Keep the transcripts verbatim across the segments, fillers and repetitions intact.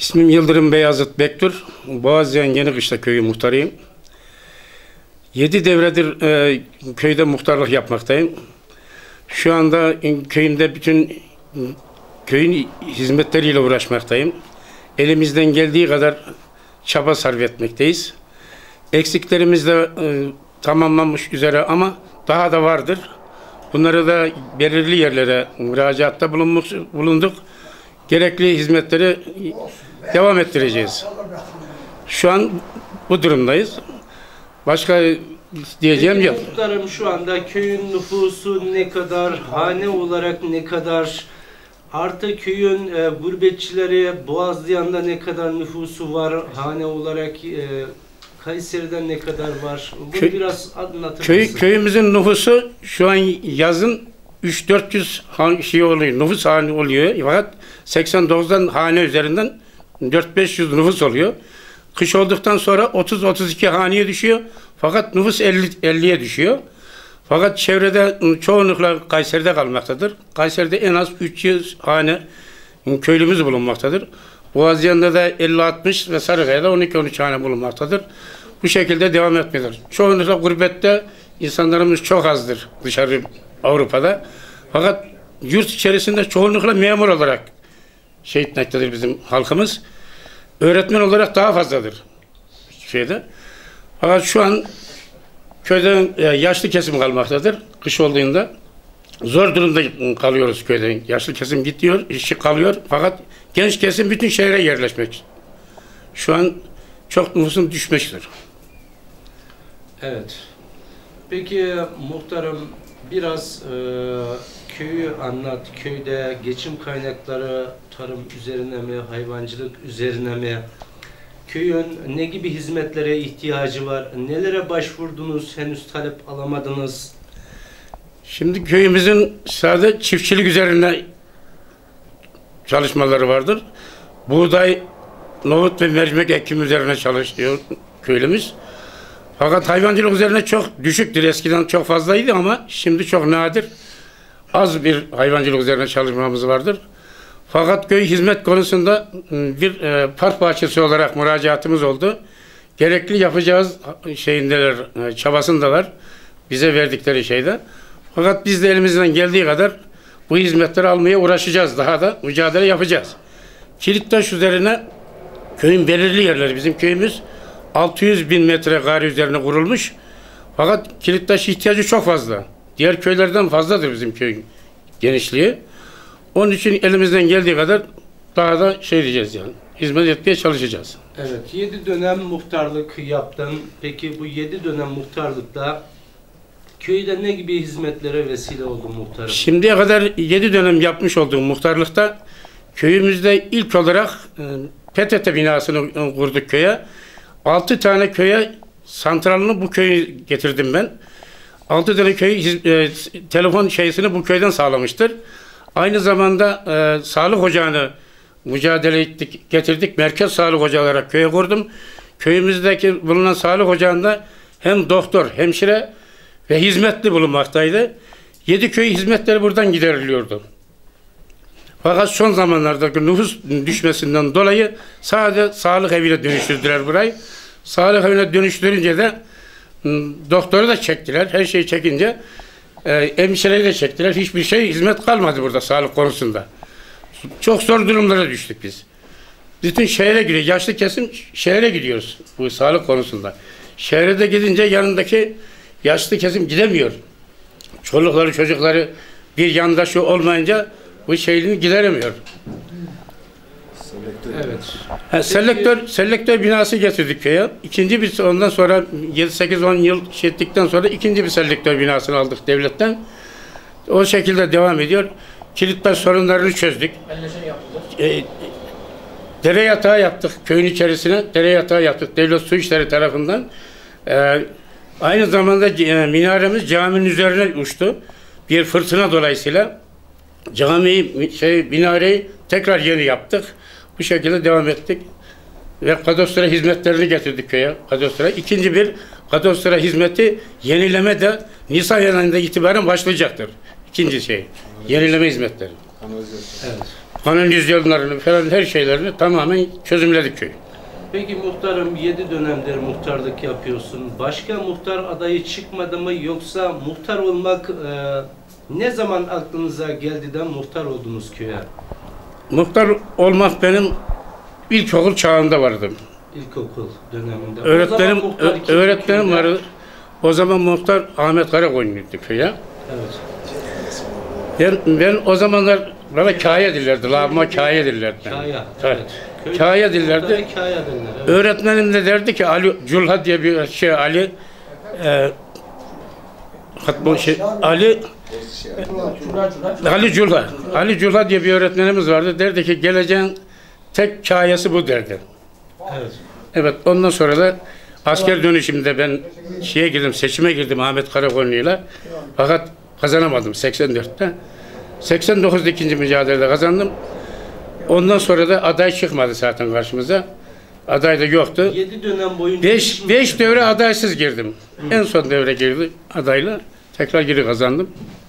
İsmim Yıldırım Beyazıt Bektur. Boğazcan Yenikışla köyü muhtarıyım. Yedi devredir e, köyde muhtarlık yapmaktayım. Şu anda köyümde bütün köyün hizmetleriyle uğraşmaktayım. Elimizden geldiği kadar çaba sarf etmekteyiz. Eksiklerimiz de e, tamamlanmış üzere ama daha da vardır. Bunları da belirli yerlere müracaatta bulunmuş, bulunduk. Gerekli hizmetleri devam ettireceğiz. Şu an bu durumdayız. Başka diyeceğim yok. Muhtarım, şu anda köyün nüfusu ne kadar, hane olarak ne kadar, artı köyün e, gurbetçileri Boğazlayan'da ne kadar nüfusu var, hane olarak e, Kayseri'den ne kadar var? Bunu Kö biraz anlatır köy, mısın? Köyümüzün nüfusu şu an yazın üç dört yüz şey oluyor, nüfus hane oluyor. Fakat seksen dokuzdan hane üzerinden dört beş yüz nüfus oluyor. Kış olduktan sonra otuz otuz iki haneye düşüyor. Fakat nüfus elliye düşüyor. Fakat çevrede çoğunlukla Kayseri'de kalmaktadır. Kayseri'de en az üç yüz hane köylümüz bulunmaktadır. Boğazcan'da da elli altmış ve Sarıkaya'da on iki on üç hane bulunmaktadır. Bu şekilde devam etmelidir. Çoğunlukla gurbette insanlarımız çok azdır dışarı Avrupa'da. Fakat yurt içerisinde çoğunlukla memur olarak şey etmektedir bizim halkımız. Öğretmen olarak daha fazladır şeyde. Fakat şu an köyden yaşlı kesim kalmaktadır. Kış olduğunda zor durumda kalıyoruz köyden. Yaşlı kesim gidiyor, işi kalıyor. Fakat genç kesim bütün şehre yerleşmek. Şu an çok nüfusun düşmüştür. Evet. Peki muhtarım, biraz e, köyü anlat. Köyde geçim kaynakları tarım üzerine mi, hayvancılık üzerine mi? Köyün ne gibi hizmetlere ihtiyacı var? Nelere başvurdunuz? Henüz talep alamadınız. Şimdi köyümüzün sadece çiftçilik üzerine çalışmaları vardır. Buğday, nohut ve mercimek ekimi üzerine çalışıyor köylümüz. Fakat hayvancılık üzerine çok düşüktür. Eskiden çok fazlaydı ama şimdi çok nadir. Az bir hayvancılık üzerine çalışmamız vardır. Fakat köy hizmet konusunda bir e, park bahçesi olarak müracaatımız oldu. Gerekli yapacağız şeyindeler, e, çabasındalar. Bize verdikleri şeyde. Fakat biz de elimizden geldiği kadar bu hizmetleri almaya uğraşacağız. Daha da mücadele yapacağız. Kilittaş üzerine köyün belirli yerleri, bizim köyümüz altı yüz bin metrekare üzerine kurulmuş. Fakat Kilittaş ihtiyacı çok fazla. Diğer köylerden fazladır bizim köyün genişliği. Onun için elimizden geldiği kadar daha da şey diyeceğiz yani. Hizmet etmeye çalışacağız. Evet, yedi dönem muhtarlık yaptın. Peki bu yedi dönem muhtarlıkta köyde ne gibi hizmetlere vesile oldu muhtarım? Şimdiye kadar yedi dönem yapmış olduğum muhtarlıkta köyümüzde ilk olarak e, P T T binasını kurduk köye. Altı tane köye santralını bu köyü getirdim ben. Altı tane köy e, telefon şeysini bu köyden sağlamıştır. Aynı zamanda e, sağlık ocağını mücadele ettik, getirdik. Merkez sağlık ocağı olarak köye kurdum. Köyümüzdeki bulunan sağlık ocağında hem doktor, hemşire ve hizmetli bulunmaktaydı. Yedi köy hizmetleri buradan gideriliyordu. Fakat son zamanlardaki nüfus düşmesinden dolayı sadece sağlık evine dönüştürdüler burayı. Sağlık evine dönüştürünce de doktoru da çektiler. Her şeyi çekince e, hemşireyi de çektiler. Hiçbir şey hizmet kalmadı burada sağlık konusunda. Çok zor durumlara düştük biz. Bütün şehre gidiyor. Yaşlı kesim şehre gidiyoruz bu sağlık konusunda. Şehre de gidince yanındaki yaşlı kesim gidemiyor. Çolukları çocukları bir yandaşı olmayınca bu şeyini gideremiyor. Evet. Ha, selektör, selektör binası getirdik köye. İkinci bir, ondan sonra yedi sekiz on yıl ettikten sonra ikinci bir selektör binasını aldık devletten. O şekilde devam ediyor. Kilitler sorunlarını çözdük. E, dere yatağı yaptık köyün içerisine. Dere yatağı yaptık devlet su işleri tarafından. E, aynı zamanda e, minaremiz caminin üzerine uçtu. Bir fırtına dolayısıyla camiyi, şey, minareyi tekrar yeni yaptık. Bu şekilde devam ettik. Ve kadastro hizmetlerini getirdik köye. Kadastro. İkinci bir kadastro hizmeti yenileme de Nisan ayında itibaren başlayacaktır. İkinci şey. Yenileme hizmetleri. Evet. kanalizasyonlarını falan her şeylerini tamamen çözümledik köyü. Peki muhtarım, yedi dönemdir muhtarlık yapıyorsun. Başka muhtar adayı çıkmadı mı, yoksa muhtar olmak e, ne zaman aklınıza geldi de muhtar oldunuz köye? Muhtar olmak benim ilkokul çağında vardı. İlkokul döneminde. Öğretmenim, Ö- öğretmenim vardı. O zaman muhtar Ahmet Karakoyunlu'ydu köye. Evet. Ben, ben o zamanlar bana kaya dillerdi, lağıma kaya dillerdi. Kaya, Evet. evet. Kaya dillerdi. Kaya derler, evet. Öğretmenim de derdi ki Ali Culha diye bir şey Ali e, hatma şey Ali Ali Culha Ali Culha diye bir öğretmenimiz vardı. Derdi ki geleceğin tek kayası bu derdi. Evet. Evet, ondan sonra da asker dönüşümde ben şeye girdim, seçime girdim Ahmet Karakoyunlu'yla. Fakat kazanamadım seksen dörtte. seksen dokuzda ikinci mücadelede kazandım. Ondan sonra da aday çıkmadı zaten karşımıza. Aday da yoktu. yedi dönem boyunca beş beş devre adaysız girdim. Hı. En son devre girdi adayla. Tekrar geri kazandım.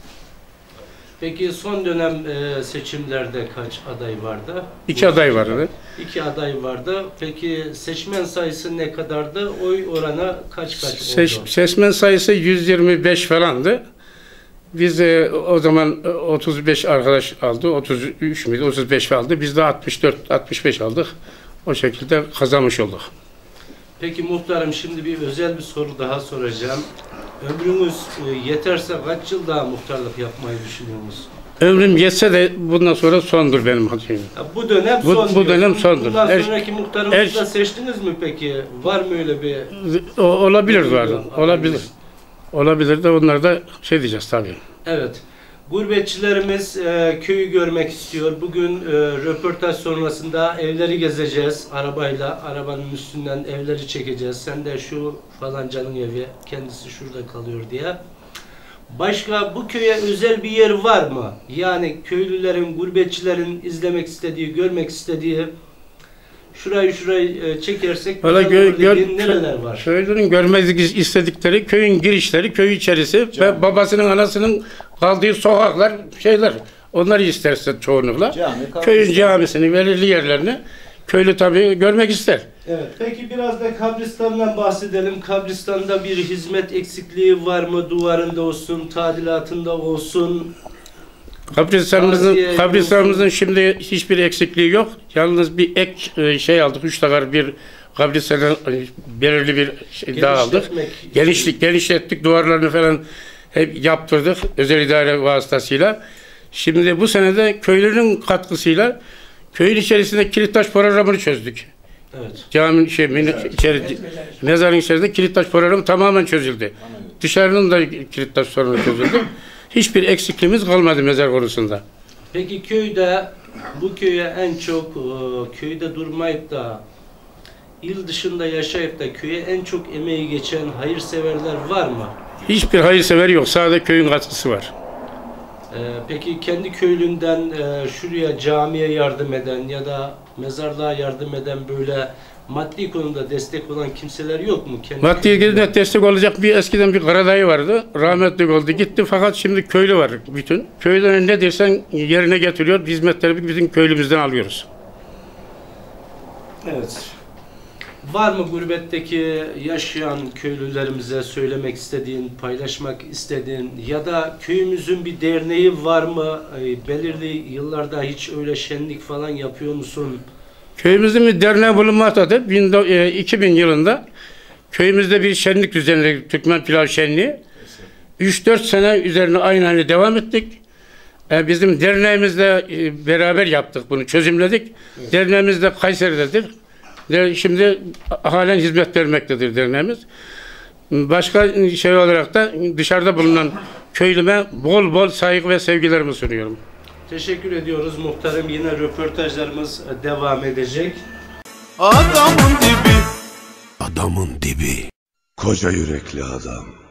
Peki son dönem e, seçimlerde kaç aday vardı? İki Bu aday vardı. İki aday vardı. Peki seçmen sayısı ne kadardı? Oy oranı kaç kaç Seç, oldu? seçmen sayısı yüz yirmi beş falandı. Biz e, o zaman otuz beş arkadaş aldı. otuz üç müydü? otuz beş aldı. Biz de altmış dört altmış beş aldık. O şekilde kazanmış olduk. Peki muhtarım, şimdi bir özel bir soru daha soracağım. Ömrünüz e, yeterse kaç yıl daha muhtarlık yapmayı düşünüyorsunuz? Ömrüm yetse de bundan sonra sondur benim hakimim. Bu dönem bu, son bu dönem sondur. Bundan Er, sonraki muhtarımızı er, da seçtiniz mi peki? Var mı öyle bir... O, olabilir vardı. Olabilir. Olabilir de onlar da şey diyeceğiz tabii. Evet. Gurbetçilerimiz e, köyü görmek istiyor. Bugün e, röportaj sonrasında evleri gezeceğiz arabayla. Arabanın üstünden evleri çekeceğiz. Sen de şu falancanın evi, kendisi şurada kalıyor diye. Başka bu köye özel bir yer var mı? Yani köylülerin, gurbetçilerin izlemek istediği, görmek istediği, şurayı şurayı e, çekersek Valla gö gör, nereler var? Köylünün görmek istedikleri köyün girişleri, köy içerisi Cami. Ve babasının anasının kaldığı sokaklar, şeyler. Onları isterse çoğunlukla. Cami, köyün camisini, belirli yerlerini köylü tabii görmek ister. Evet. Peki biraz da kabristandan bahsedelim. Kabristanda bir hizmet eksikliği var mı? Duvarında olsun, tadilatında olsun. Kabristanımızın, kabristanımızın şimdi hiçbir eksikliği yok. Yalnız bir ek şey aldık. Üç takar bir kabristanın belirli bir şey daha aldık. Genişlik, genişlettik. Duvarlarını falan hep yaptırdık. Özel idare vasıtasıyla. Şimdi bu senede köylünün katkısıyla köyün içerisinde kilit taş programını çözdük. Evet. Caminin şey, içeri, mezarın içerisinde kilit taş programı tamamen çözüldü. Dışarının da kilit taş sorunu çözüldü. Hiçbir eksikliğimiz kalmadı mezar konusunda. Peki köyde, bu köye en çok köyde durmayıp da il dışında yaşayıp da köye en çok emeği geçen hayırseverler var mı? Hiçbir hayırsever yok. Sadece köyün katkısı var. Ee, peki kendi köylünden e, şuraya camiye yardım eden ya da mezarlığa yardım eden böyle maddi konuda destek olan kimseler yok mu? Kendi maddi ilgili destek olacak bir eskiden bir karadayı vardı. Rahmetli oldu gitti fakat şimdi köylü var bütün. Köyden ne dersen yerine getiriyor. Hizmetleri bizim köylümüzden alıyoruz. Evet. Var mı gurbetteki yaşayan köylülerimize söylemek istediğin, paylaşmak istediğin ya da köyümüzün bir derneği var mı? Belirli yıllarda hiç öyle şenlik falan yapıyor musun? Köyümüzün bir derneği bulunmaktadır. iki bin yılında köyümüzde bir şenlik düzenledik. Türkmen Pilav Şenliği. üç dört sene üzerine aynı aynı devam ettik. Bizim derneğimizle beraber yaptık bunu, çözümledik. Evet. Derneğimiz de Kayseri'dedir. Şimdi halen hizmet vermektedir derneğimiz. Başka şey olarak da dışarıda bulunan köylüme bol bol saygı ve sevgilerimi sunuyorum. Teşekkür ediyoruz muhtarım. Yine röportajlarımız devam edecek. Adamın dibi. Adamın dibi. Koca yürekli adam.